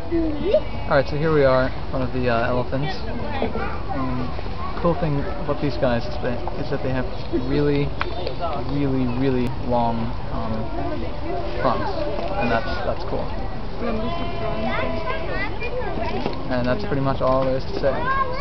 Alright, so here we are in front of the elephants. And the cool thing about these guys is that they have really long trunks, and that's cool. And that's pretty much all there is to say.